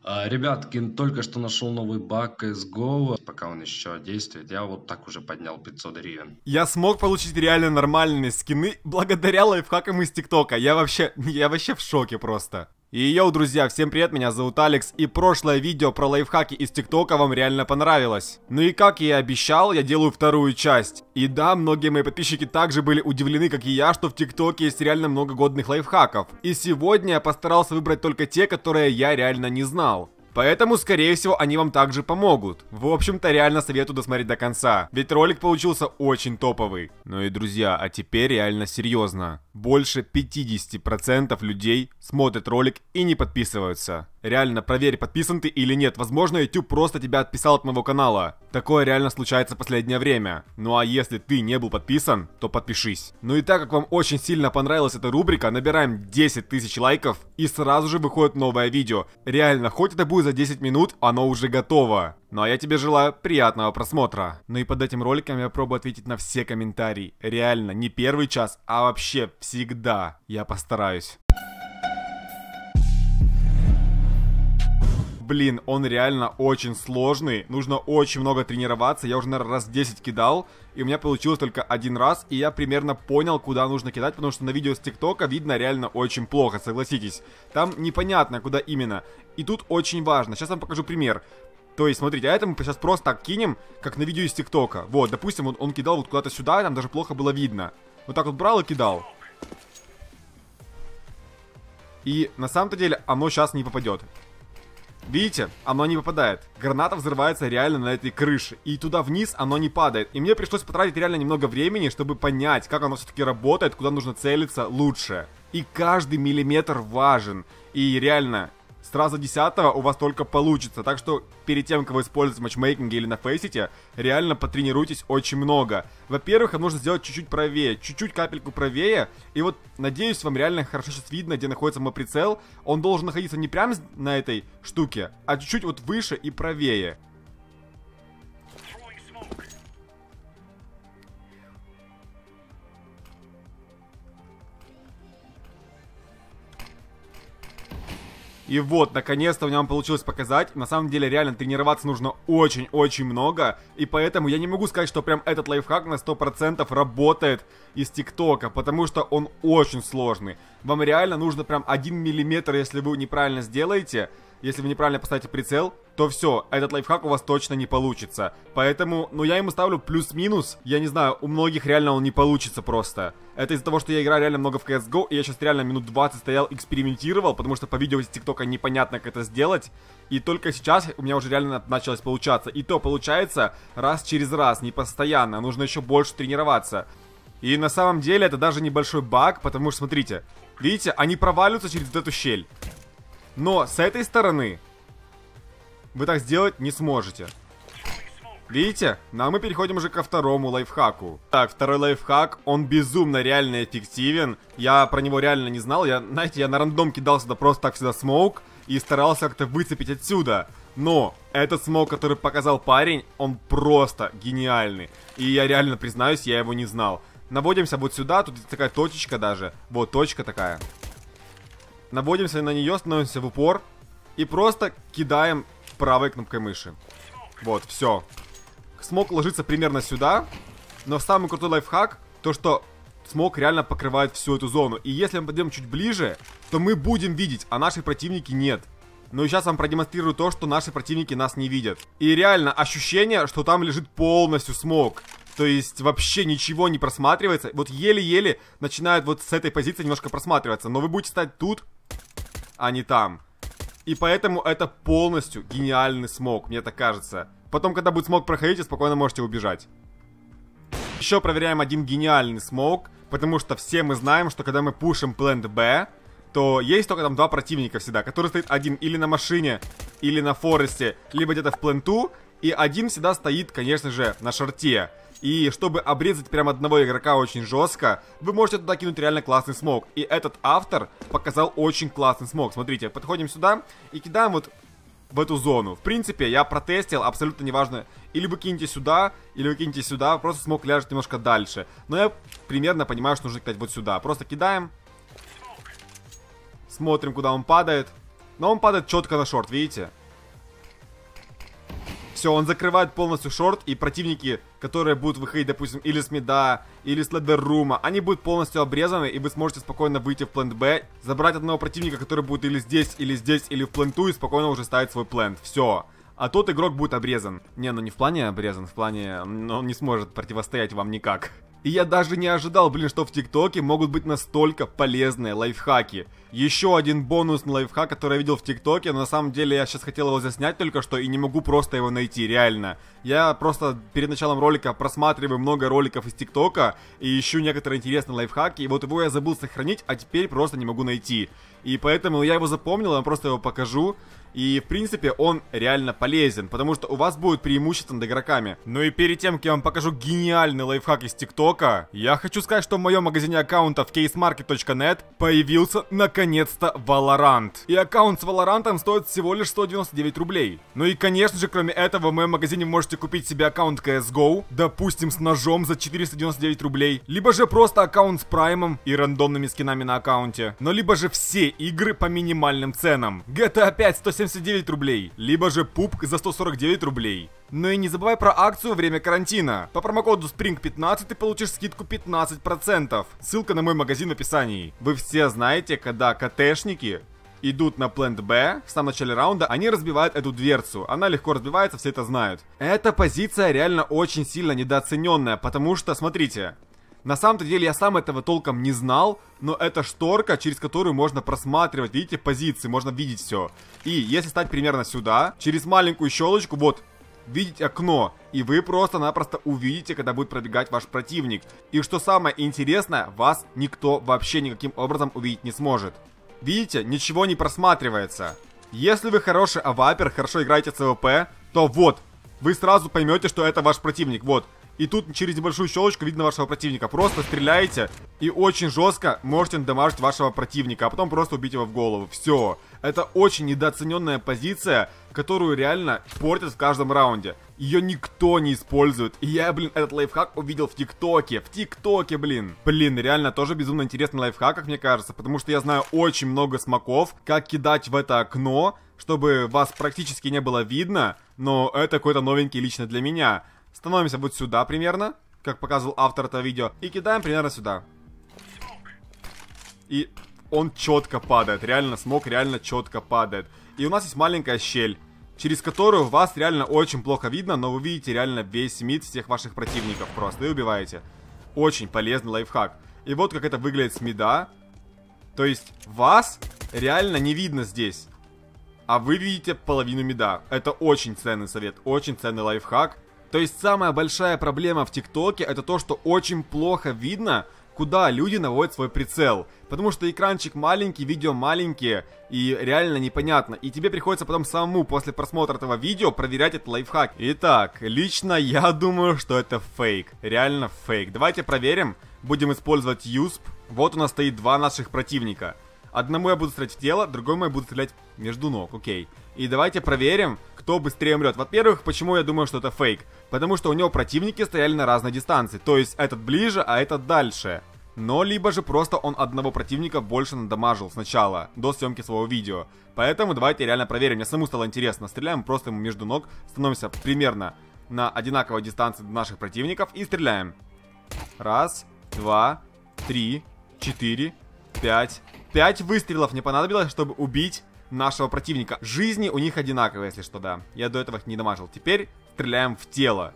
Ребятки, только что нашел новый баг CSGO. Пока он еще действует, я вот так уже поднял 500 гривен. Я смог получить реально нормальные скины благодаря лайфхакам из ТикТока. Я вообще в шоке просто. И йоу, друзья, всем привет, меня зовут Алекс, и прошлое видео про лайфхаки из ТикТока вам реально понравилось. Ну и как я и обещал, я делаю вторую часть. И да, многие мои подписчики также были удивлены, как и я, что в ТикТоке есть реально много годных лайфхаков. И сегодня я постарался выбрать только те, которые я реально не знал. Поэтому, скорее всего, они вам также помогут. В общем-то, реально советую досмотреть до конца. Ведь ролик получился очень топовый. Ну и, друзья, а теперь реально серьезно. Больше 50% людей смотрят ролик и не подписываются. Реально, проверь, подписан ты или нет. Возможно, YouTube просто тебя отписал от моего канала. Такое реально случается в последнее время. Ну а если ты не был подписан, то подпишись. Ну и так как вам очень сильно понравилась эта рубрика, набираем 10 тысяч лайков и сразу же выходит новое видео. Реально, хоть это будет за 10 минут, оно уже готово. Ну а я тебе желаю приятного просмотра. Ну и под этим роликом я пробую ответить на все комментарии. Реально, не первый час, а вообще всегда. Я постараюсь. Блин, он реально очень сложный, нужно очень много тренироваться, я уже, наверное, раз 10 кидал, и у меня получилось только один раз, и я примерно понял, куда нужно кидать, потому что на видео с ТикТока видно реально очень плохо, согласитесь. Там непонятно, куда именно, и тут очень важно, сейчас вам покажу пример. То есть, смотрите, а это мы сейчас просто так кинем, как на видео из ТикТока. Вот, допустим, он кидал вот куда-то сюда, и там даже плохо было видно. Вот так вот брал и кидал. И на самом-то деле оно сейчас не попадет. Видите, оно не попадает. Граната взрывается реально на этой крыше. И туда вниз оно не падает. И мне пришлось потратить реально немного времени, чтобы понять, как оно все-таки работает, куда нужно целиться лучше. И каждый миллиметр важен. И реально, с раза 10-го у вас только получится. Так что перед тем, как вы используете в матчмейкинге или на фейсите, реально потренируйтесь очень много. Во-первых, вам нужно сделать чуть-чуть правее, чуть-чуть капельку правее. И вот, надеюсь, вам реально хорошо сейчас видно, где находится мой прицел. Он должен находиться не прямо на этой штуке, а чуть-чуть вот выше и правее. И вот, наконец-то у меня получилось показать. На самом деле, реально тренироваться нужно очень-очень много. И поэтому я не могу сказать, что прям этот лайфхак на 100% работает из ТикТока. Потому что он очень сложный. Вам реально нужно прям 1 миллиметр, если вы неправильно сделаете. Если вы неправильно поставите прицел, то все, этот лайфхак у вас точно не получится. Поэтому, ну я ему ставлю плюс-минус. Я не знаю, у многих реально он не получится просто. Это из-за того, что я играю реально много в CSGO, и я сейчас реально минут 20 стоял, экспериментировал, потому что по видео из ТикТока непонятно, как это сделать. И только сейчас у меня уже реально началось получаться. И то получается раз через раз, не постоянно, нужно еще больше тренироваться. И на самом деле это даже небольшой баг, потому что, смотрите, видите, они проваливаются через вот эту щель. Но с этой стороны вы так сделать не сможете. Видите? Ну а мы переходим уже ко второму лайфхаку. Так, второй лайфхак, он безумно реально эффективен. Я про него реально не знал. Знаете, я на рандом кидал сюда просто так сюда смоук и старался как-то выцепить отсюда. Но этот смоук, который показал парень, он просто гениальный. И я реально признаюсь, я его не знал. Наводимся вот сюда, тут такая точечка даже. Вот точка такая. Наводимся на нее, становимся в упор и просто кидаем правой кнопкой мыши. Вот, все. Смок ложится примерно сюда. Но самый крутой лайфхак, то что смок реально покрывает всю эту зону. И если мы подойдем чуть ближе, то мы будем видеть, а наши противники нет. Ну и сейчас вам продемонстрирую то, что наши противники нас не видят. И реально ощущение, что там лежит полностью смок. То есть вообще ничего не просматривается. Вот еле-еле начинает вот с этой позиции немножко просматриваться. Но вы будете стать тут, а не там. И поэтому это полностью гениальный смок, мне так кажется. Потом, когда будет смок проходить, вы спокойно можете убежать. Еще проверяем один гениальный смок. Потому что все мы знаем, что когда мы пушим плент Б, то есть только там два противника всегда, который стоит один или на машине, или на форесте, либо где-то в пленту. И один всегда стоит, конечно же, на шорте. И чтобы обрезать прям одного игрока очень жестко, вы можете туда кинуть реально классный смок. И этот автор показал очень классный смок. Смотрите, подходим сюда и кидаем вот в эту зону. В принципе, я протестил, абсолютно неважно. Или вы кинете сюда, или вы кинете сюда, просто смок ляжет немножко дальше. Но я примерно понимаю, что нужно кидать вот сюда. Просто кидаем. Смотрим, куда он падает. Но он падает четко на шорт, видите? Все, он закрывает полностью шорт, и противники, которые будут выходить, допустим, или с мида, или с ледеррума, они будут полностью обрезаны, и вы сможете спокойно выйти в плент Б, забрать одного противника, который будет или здесь, или в пленту, и спокойно уже ставить свой плент. Все. А тот игрок будет обрезан. Не, ну не в плане обрезан, в плане... он не сможет противостоять вам никак. И я даже не ожидал, блин, что в ТикТоке могут быть настолько полезные лайфхаки. Еще один бонусный лайфхак, который я видел в ТикТоке, но на самом деле я сейчас хотел его заснять только что и не могу просто его найти, реально. Я просто перед началом ролика просматриваю много роликов из ТикТока и ищу некоторые интересные лайфхаки, и вот его я забыл сохранить, а теперь просто не могу найти. И поэтому я его запомнил, я просто его покажу. И, в принципе, он реально полезен, потому что у вас будет преимущество над игроками. Ну и перед тем, как я вам покажу гениальный лайфхак из ТикТока, я хочу сказать, что в моем магазине аккаунтов casemarket.net появился, наконец-то, Valorant. И аккаунт с Valorant стоит всего лишь 199 рублей. Ну и, конечно же, кроме этого, в моем магазине вы можете купить себе аккаунт CSGO, допустим, с ножом за 499 рублей, либо же просто аккаунт с праймом и рандомными скинами на аккаунте, но либо же все игры по минимальным ценам. GTA 5 179 рублей, либо же PUBG за 149 рублей. Ну и не забывай про акцию во время карантина. По промокоду SPRING15 ты получишь скидку 15%. Ссылка на мой магазин в описании. Вы все знаете, когда КТшники идут на плент Б в самом начале раунда, они разбивают эту дверцу. Она легко разбивается, все это знают. Эта позиция реально очень сильно недооцененная, потому что, смотрите... На самом-то деле я сам этого толком не знал, но это шторка, через которую можно просматривать, видите, позиции, можно видеть все. И если стать примерно сюда, через маленькую щелочку, вот, видеть окно, и вы просто-напросто увидите, когда будет пробегать ваш противник. И что самое интересное, вас никто вообще никаким образом увидеть не сможет. Видите, ничего не просматривается. Если вы хороший авапер, хорошо играете ЦВП, то вот, вы сразу поймете, что это ваш противник, вот. И тут через небольшую щелочку видно вашего противника. Просто стреляете и очень жестко можете надамажить вашего противника, а потом просто убить его в голову. Все. Это очень недооцененная позиция, которую реально портят в каждом раунде. Ее никто не использует. И я, блин, этот лайфхак увидел в ТикТоке. В ТикТоке, блин. Блин, реально тоже безумно интересный лайфхак, как мне кажется. Потому что я знаю очень много смоков, как кидать в это окно, чтобы вас практически не было видно. Но это какой-то новенький лично для меня. Становимся вот сюда примерно, как показывал автор этого видео, и кидаем примерно сюда. И он четко падает, реально, смог реально четко падает. И у нас есть маленькая щель, через которую вас реально очень плохо видно, но вы видите реально весь мид всех ваших противников просто, и убиваете. Очень полезный лайфхак. И вот как это выглядит с мида. То есть вас реально не видно здесь, а вы видите половину мида. Это очень ценный совет, очень ценный лайфхак. То есть самая большая проблема в ТикТоке это то, что очень плохо видно, куда люди наводят свой прицел. Потому что экранчик маленький, видео маленькие, и реально непонятно. И тебе приходится потом самому после просмотра этого видео проверять этот лайфхак. Итак, лично я думаю, что это фейк. Реально фейк. Давайте проверим. Будем использовать USP. Вот у нас стоит два наших противника. Одному я буду стрелять в тело, другому я буду стрелять между ног, окей. И давайте проверим, кто быстрее умрет. Во-первых, почему я думаю, что это фейк? Потому что у него противники стояли на разной дистанции. То есть этот ближе, а этот дальше. Но либо же просто он одного противника больше надамажил сначала, до съемки своего видео. Поэтому давайте реально проверим. Мне самому стало интересно. Стреляем просто ему между ног, становимся примерно на одинаковой дистанции наших противников и стреляем. Раз, два, три, 4, 5. 5 выстрелов не понадобилось, чтобы убить нашего противника. Жизни у них одинаковые, если что, да. Я до этого их не дамажил. Теперь стреляем в тело.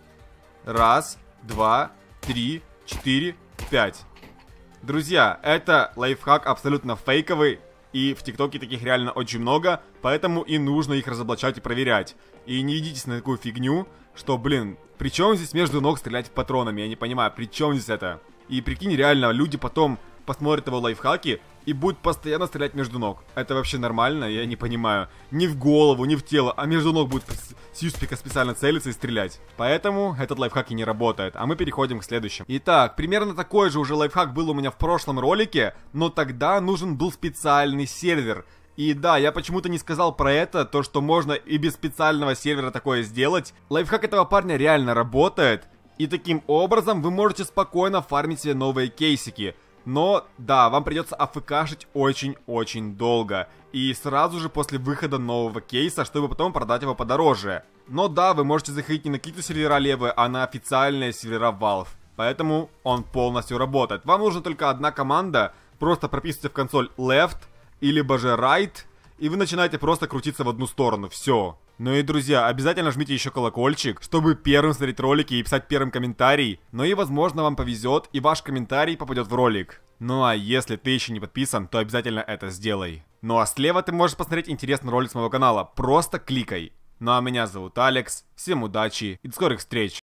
Раз, два, 3, 4, 5. Друзья, это лайфхак абсолютно фейковый. И в ТикТоке таких реально очень много. Поэтому и нужно их разоблачать и проверять. И не ведитесь на такую фигню, что, блин, при чем здесь между ног стрелять патронами? Я не понимаю, при чем здесь это? И прикинь, реально, люди потом посмотрят его лайфхаки и будут постоянно стрелять между ног. Это вообще нормально? Я не понимаю. Не в голову, не в тело, а между ног будет с юспика специально целиться и стрелять. Поэтому этот лайфхак и не работает. А мы переходим к следующему. Итак, примерно такой же уже лайфхак был у меня в прошлом ролике, но тогда нужен был специальный сервер. И да, я почему-то не сказал про это, то что можно и без специального сервера такое сделать. Лайфхак этого парня реально работает. И таким образом вы можете спокойно фармить себе новые кейсики. Но, да, вам придется АФКшить очень-очень долго. И сразу же после выхода нового кейса, чтобы потом продать его подороже. Но да, вы можете заходить не на какие-то сервера Левы, а на официальные сервера Valve. Поэтому он полностью работает. Вам нужна только одна команда. Просто прописывайте в консоль left, или же right, и вы начинаете просто крутиться в одну сторону. Все. Ну и, друзья, обязательно жмите еще колокольчик, чтобы первым смотреть ролики и писать первым комментарий. Ну и, возможно, вам повезет, и ваш комментарий попадет в ролик. Ну а если ты еще не подписан, то обязательно это сделай. Ну а слева ты можешь посмотреть интересный ролик с моего канала. Просто кликай. Ну а меня зовут Алекс. Всем удачи и до скорых встреч.